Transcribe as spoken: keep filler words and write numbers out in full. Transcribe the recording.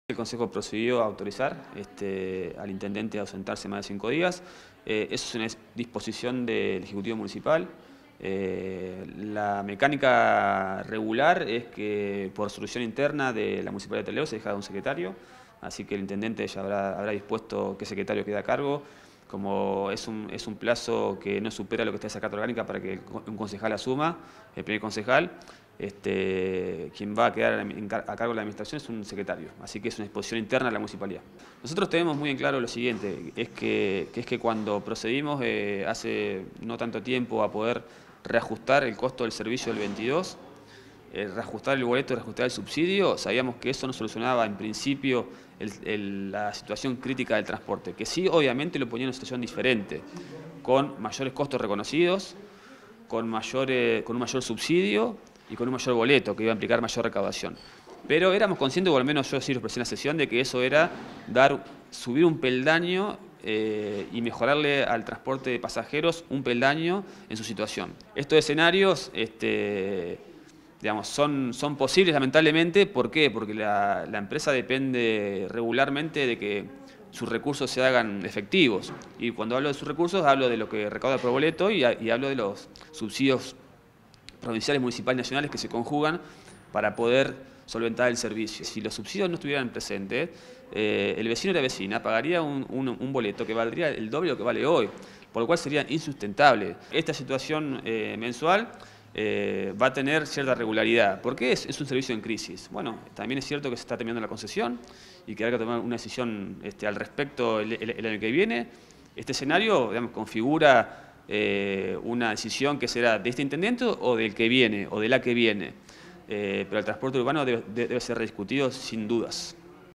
El Consejo procedió a autorizar este, al intendente a ausentarse más de cinco días. Eh, eso es una disposición del Ejecutivo Municipal. Eh, la mecánica regular es que por solución interna de la Municipalidad de Trelew se deja de un secretario, así que el intendente ya habrá, habrá dispuesto qué secretario queda a cargo. Como es un, es un plazo que no supera lo que está esa carta orgánica para que un concejal asuma, el primer concejal, este, quien va a quedar a cargo de la administración es un secretario, así que es una disposición interna de la municipalidad. Nosotros tenemos muy en claro lo siguiente, es que, que, es que cuando procedimos eh, hace no tanto tiempo a poder reajustar el costo del servicio del veintidós, eh, reajustar el boleto, reajustar el subsidio, sabíamos que eso no solucionaba en principio el, el, la situación crítica del transporte, que sí obviamente lo ponía en una situación diferente, con mayores costos reconocidos, con, mayor, eh, con un mayor subsidio y con un mayor boleto que iba a implicar mayor recaudación. Pero éramos conscientes, o al menos yo sí lo expresé en la sesión, de que eso era dar, subir un peldaño eh, y mejorarle al transporte de pasajeros un peldaño en su situación. Estos escenarios este, digamos, son, son posibles lamentablemente. ¿Por qué? Porque la, la empresa depende regularmente de que sus recursos se hagan efectivos. Y cuando hablo de sus recursos hablo de lo que recauda por boleto y, y hablo de los subsidios provinciales, municipales, nacionales que se conjugan para poder solventar el servicio. Si los subsidios no estuvieran presentes, eh, el vecino y la vecina pagaría un, un, un boleto que valdría el doble de lo que vale hoy, por lo cual sería insustentable. Esta situación eh, mensual eh, va a tener cierta regularidad. ¿Por qué es, es un servicio en crisis? Bueno, también es cierto que se está terminando la concesión y que habrá que tomar una decisión este, al respecto el, el, el año que viene. Este escenario, digamos, configura Eh, una decisión que será de este intendente o del que viene, o de la que viene. Eh, pero el transporte urbano debe, debe ser rediscutido sin dudas.